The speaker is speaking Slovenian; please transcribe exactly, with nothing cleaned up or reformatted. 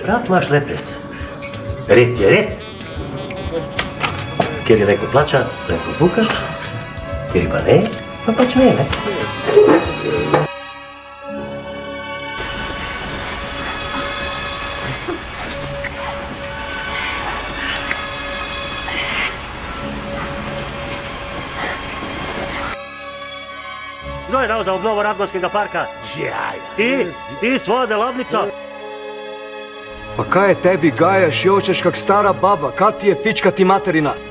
prav imaš lepec. Red je red. Kjer je neko plača, neko bukaš, kjer pa ne, pa pač ne, ne? Kdo je dal za obnovo Radgonskega parka? Ti? Ti svoja delavnica? Pa kaj je tebi gajaš, jočeš kak stara baba? Kad ti je pička ti materina?